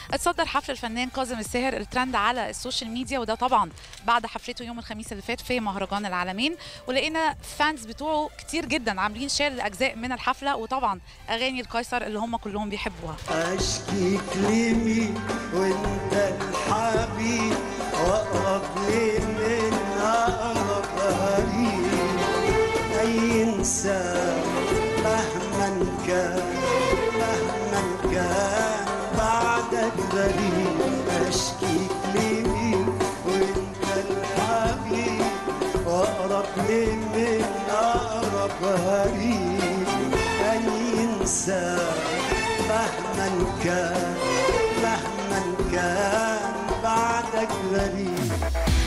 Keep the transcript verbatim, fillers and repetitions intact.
اتصدر حفل الفنان كاظم الساهر الترند على السوشيال ميديا، وده طبعا بعد حفلته يوم الخميس اللي فات في مهرجان العالمين، ولقينا فانز بتوعه كتير جدا عاملين شير لاجزاء من الحفله، وطبعا اغاني القيصر اللي هم كلهم بيحبوها. اشكيك لمين وانت الحبيب واقرب لي من اقرب قريب، اي انسان مهما كان مهما كان بعدك غريب. اشكيك لمين وانت الحبيب واقرب لي من اقرب قريب، اي انسان مهما كان